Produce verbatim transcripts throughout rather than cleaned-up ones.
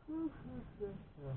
Ja.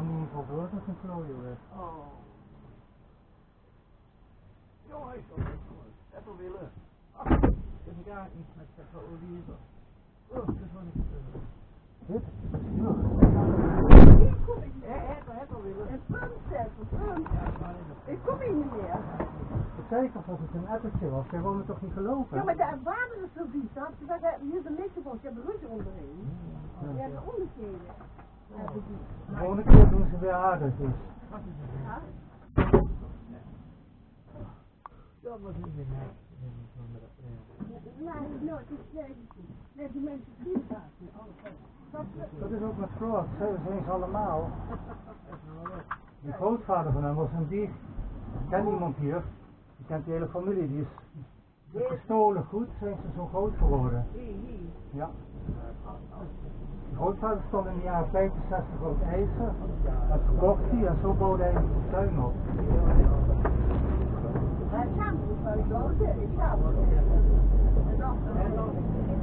kan niet voor door dat een klooien werd. Oh. Jongen, ik zal het wel willen. Ach, ik heb daar iets met de olie. Oh, dat was ik. Dit? Hier kom ik. Ja, het wel, het wel willen. Een puntset, een punt. Ik kom hier niet meer. Ik zei toch dat het een ettertje was, jij wou me toch niet geloven? Ja, maar de water is zo vies. Dat je zegt, hier is een microfoon, je hebt een rutje onderheen. Je hebt een onderkelen. De volgende keer doen ze weer aardig dus. Ja? Dat was niet meer niks. Nee, no, het is net die mensen die gaan. Dat is ook met Frost, zo zijn ze allemaal. Die grootvader van hem was een dief. Ik ken iemand hier, die kent die hele familie, die is gestolen goed, zijn ze zo groot geworden. Ja. Die grootvader stond in de jaren vijfenzestig op het ijzer, dat verkocht hij en zo bouwde hij een tuin op. Maar het gaat niet, maar ik wil het zeggen, ik ga wel. En dan, en dan,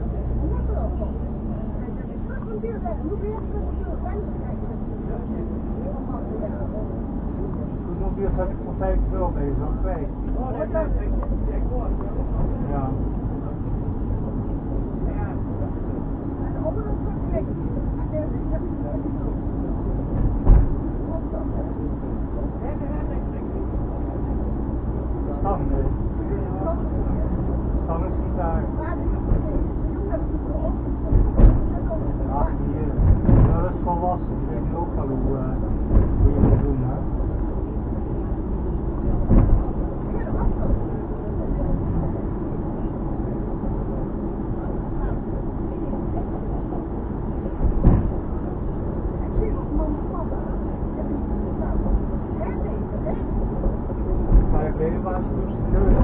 Toen nog weer zat ik voor vijftig euro bezig, nog kwijt. Oh, dat kan ik. Ik hoor. Ja. Stam, nee. Stam is niet daar. Ach, die, uh, dat is volwassen, die weet nu ook wel hoe, uh, hoe je moet doen, hè. Maar ik weet niet waar ze dus de deur